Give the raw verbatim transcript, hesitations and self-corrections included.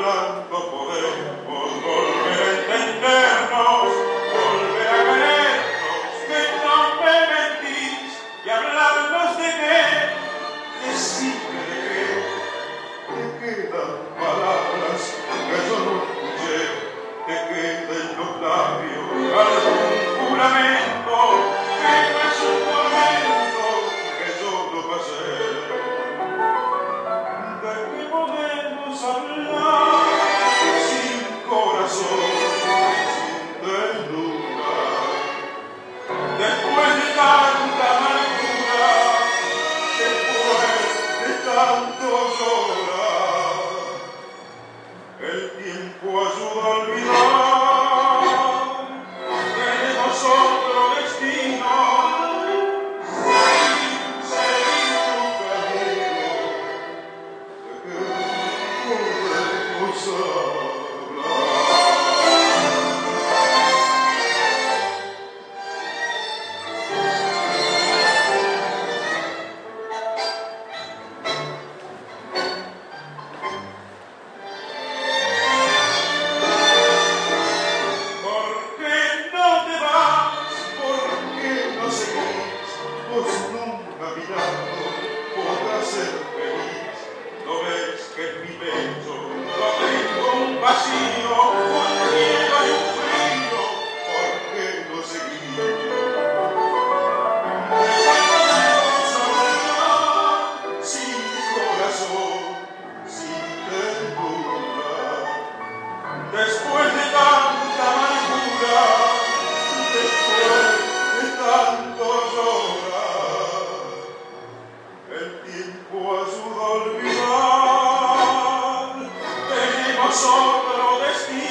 tanto podemos volver a entendernos, volver a querernos, que no me mentís y hablarnos de qué, decirme de qué, te quedan palabras que yo no escuché, te queda en los labios algún juramento que no es un tormento que yo no pasé. ¿De qué podemos hablar sin corazón, sin ternura? Después de tanta amargura, después de tanto llorar, el tiempo ayuda a olvidar. Tenemos otro destino, seguir, seguir tu camino, de que podemos hablar. ¿Por qué no te vas? ¿Por qué no seguís? Vos nunca mirando podrás ser feliz. ¿No ves que en mi pecho no tengo un vacío, un hielo y un frío? ¿Por qué no seguís? ¿De qué podemos hablar sin corazón, sin ternura? Después de tanta amargura, después de tanto llorar, el tiempo ayuda a olvidar. Tenemos otro destino.